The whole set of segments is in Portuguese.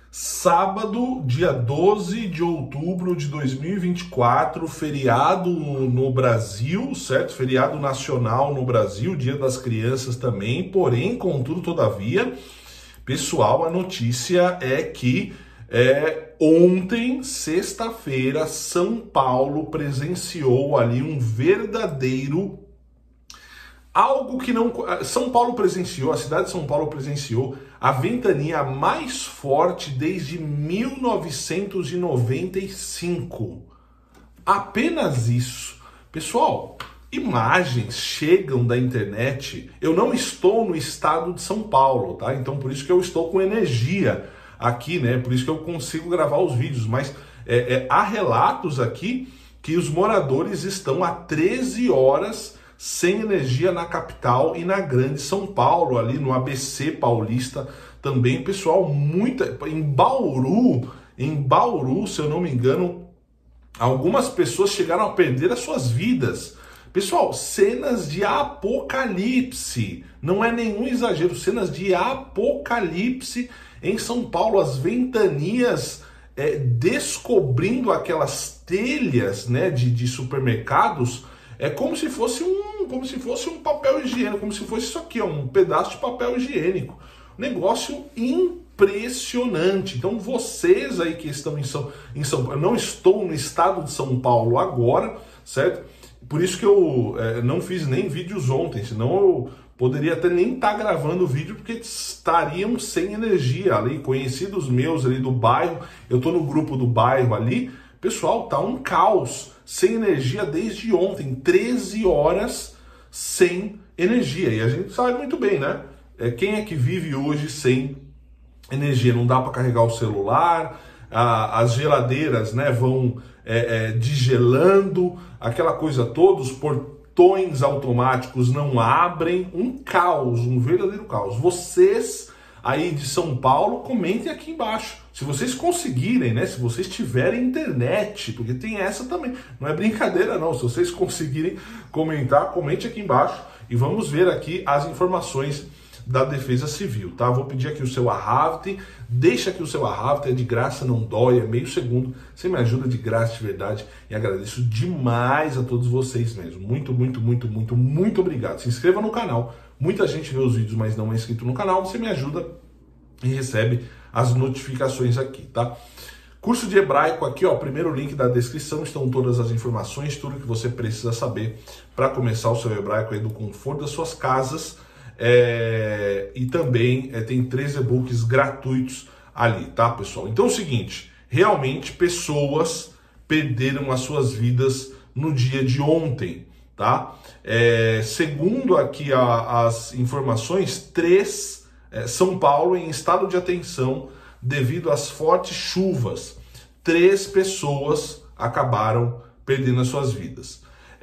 Sábado, dia 12 de outubro de 2024, feriado no Brasil, certo? Feriado nacional no Brasil, Dia das Crianças também, porém, contudo, todavia, pessoal, a notícia é que ontem, sexta-feira, São Paulo presenciou ali um verdadeiro... Algo que não... São Paulo presenciou, a cidade de São Paulo presenciou a ventania mais forte desde 1995. Apenas isso. Pessoal, imagens chegam da internet. Eu não estou no estado de São Paulo, tá? Então por isso que eu estou com energia aqui, né? Por isso que eu consigo gravar os vídeos. Mas há relatos aqui que os moradores estão há 13 horas sem energia na capital e na grande São Paulo, ali no ABC Paulista também, pessoal, em Bauru, se eu não me engano, algumas pessoas chegaram a perder as suas vidas. Pessoal, cenas de apocalipse, não é nenhum exagero, cenas de apocalipse em São Paulo, as ventanias descobrindo aquelas telhas, né, de supermercados. É como se fosse um papel higiênico, como se fosse isso aqui, ó, um pedaço de papel higiênico. Negócio impressionante. Então vocês aí que estão em São Paulo, eu não estou no estado de São Paulo agora, certo? Por isso que eu não fiz nem vídeos ontem, senão eu poderia até nem estar gravando o vídeo, porque estariam sem energia ali. Conhecidos meus ali do bairro, eu estou no grupo do bairro ali, pessoal, tá um caos, sem energia desde ontem, 13 horas sem energia. E a gente sabe muito bem, né? Quem é que vive hoje sem energia? Não dá para carregar o celular, as geladeiras, né, vão desgelando, aquela coisa toda, os portões automáticos não abrem, um caos, um verdadeiro caos. Vocês aí de São Paulo, comentem aqui embaixo. Se vocês conseguirem, né? Se vocês tiverem internet, porque tem essa também. Não é brincadeira, não. Se vocês conseguirem comentar, comente aqui embaixo e vamos ver aqui as informações da Defesa Civil, tá? Vou pedir aqui o seu arravte. Deixa aqui o seu arravte, é de graça, não dói, é meio segundo. Você me ajuda de graça, de verdade. E agradeço demais a todos vocês mesmo. Muito, muito, muito, muito, muito obrigado. Se inscreva no canal. Muita gente vê os vídeos, mas não é inscrito no canal. Você me ajuda e recebe as notificações aqui, tá? Curso de hebraico aqui, ó, primeiro link da descrição, estão todas as informações, tudo que você precisa saber para começar o seu hebraico aí do conforto das suas casas. E também tem 3 e-books gratuitos ali, tá, pessoal? Então é o seguinte, realmente pessoas perderam as suas vidas no dia de ontem, tá? Segundo aqui as informações, São Paulo em estado de atenção devido às fortes chuvas. 3 pessoas acabaram perdendo as suas vidas.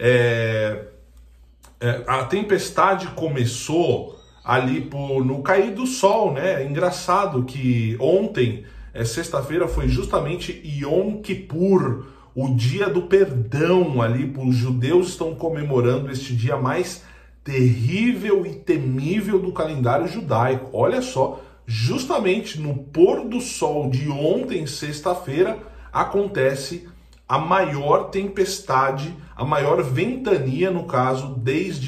A tempestade começou ali no cair do sol, né? É engraçado que ontem, sexta-feira, foi justamente Yom Kippur, o dia do perdão ali. Os judeus estão comemorando este dia mais terrível e temível do calendário judaico. Olha só, justamente no pôr do sol de ontem, sexta-feira, acontece a maior tempestade, a maior ventania, no caso, desde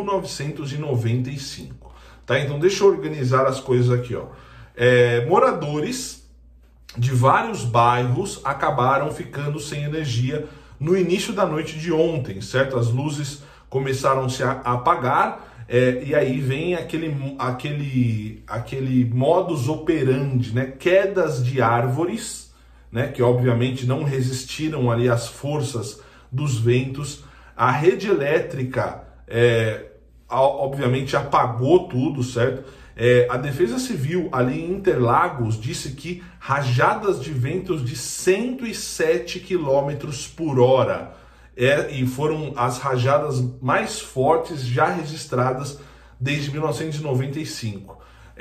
1995. Tá? Então deixa eu organizar as coisas aqui, ó. Moradores de vários bairros acabaram ficando sem energia no início da noite de ontem, certo? As luzes começaram -se a apagar, e aí vem aquele modus operandi, né? Quedas de árvores, né? Que obviamente não resistiram ali às forças dos ventos. A rede elétrica, obviamente, apagou tudo, certo? A Defesa Civil ali em Interlagos disse que rajadas de ventos de 107 km por hora. E foram as rajadas mais fortes já registradas desde 1995.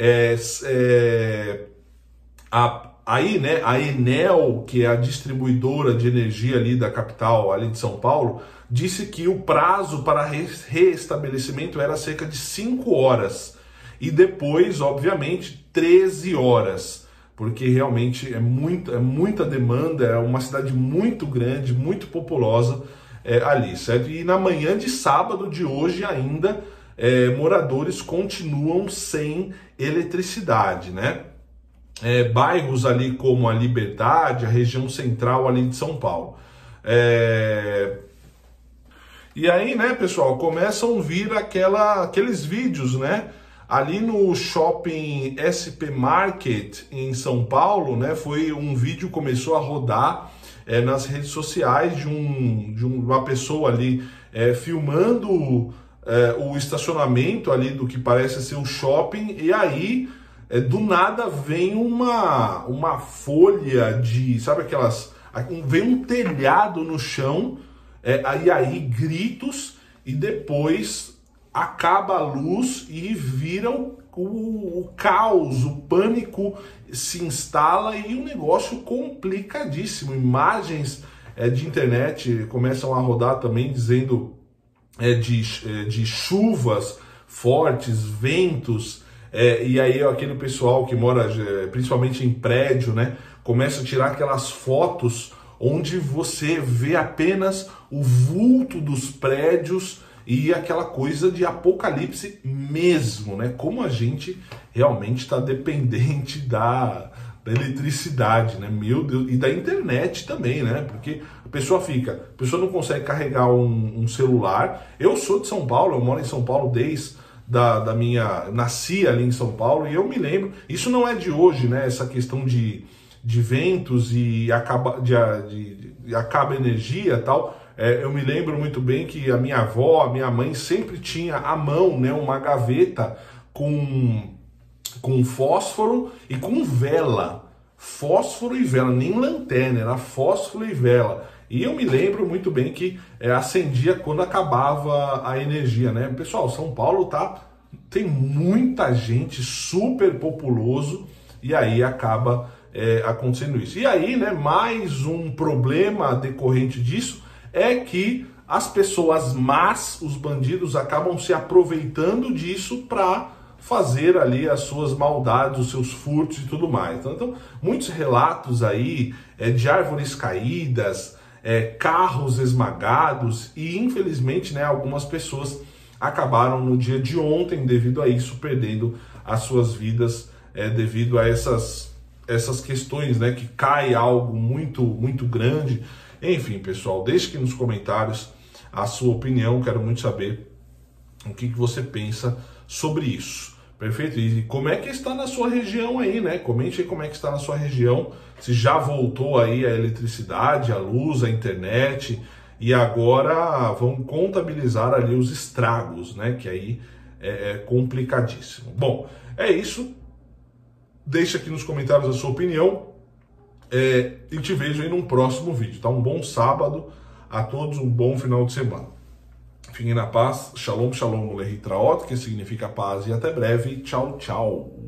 Aí, né, a Enel, que é a distribuidora de energia ali da capital, ali de São Paulo, disse que o prazo para reestabelecimento era cerca de 5 horas. E depois, obviamente, 13 horas. porque realmente é muita demanda, é uma cidade muito grande, muito populosa ali, certo? E na manhã de sábado de hoje ainda, moradores continuam sem eletricidade, né? Bairros ali como a Liberdade, a região central ali de São Paulo. E aí, né, pessoal, começam a vir aqueles vídeos, né? Ali no Shopping SP Market em São Paulo, né? Foi um vídeo que começou a rodar nas redes sociais de uma pessoa ali filmando o estacionamento ali do que parece ser o shopping, e aí do nada vem uma folha de, sabe aquelas, vem um telhado no chão, e aí gritos, e depois acaba a luz e vira o caos, o pânico se instala e um negócio complicadíssimo. Imagens de internet começam a rodar também dizendo de chuvas fortes, ventos, e aí aquele pessoal que mora principalmente em prédio, né, começa a tirar aquelas fotos onde você vê apenas o vulto dos prédios e aquela coisa de apocalipse mesmo, né? Como a gente realmente está dependente da eletricidade, né? Meu Deus, e da internet também, né? Porque a pessoa não consegue carregar um celular. Eu sou de São Paulo, eu moro em São Paulo desde nasci ali em São Paulo, e eu me lembro, isso não é de hoje, né? Essa questão de ventos e acaba energia e tal. Eu me lembro muito bem que a minha avó, a minha mãe sempre tinha à mão, né, uma gaveta com fósforo e com vela. Fósforo e vela, nem lanterna, era fósforo e vela. E eu me lembro muito bem que acendia quando acabava a energia, né? Pessoal, São Paulo tem muita gente, super populoso, e aí acaba acontecendo isso. E aí, né, mais um problema decorrente disso é que as pessoas más, os bandidos, acabam se aproveitando disso para fazer ali as suas maldades, os seus furtos e tudo mais. Então muitos relatos aí de árvores caídas, carros esmagados, e infelizmente, né, algumas pessoas acabaram no dia de ontem, devido a isso, perdendo as suas vidas devido a essas questões, né, que cai algo muito, muito grande. Enfim, pessoal, deixe aqui nos comentários a sua opinião, quero muito saber o que você pensa sobre isso, perfeito? E como é que está na sua região aí, né? Comente aí como é que está na sua região, se já voltou aí a eletricidade, a luz, a internet, e agora vão contabilizar ali os estragos, né? Que aí é complicadíssimo. Bom, é isso, deixa aqui nos comentários a sua opinião. E te vejo aí num próximo vídeo, tá? Um bom sábado a todos, um bom final de semana. Fiquem na paz, shalom, shalom, Lehitraot, que significa paz, e até breve. Tchau, tchau.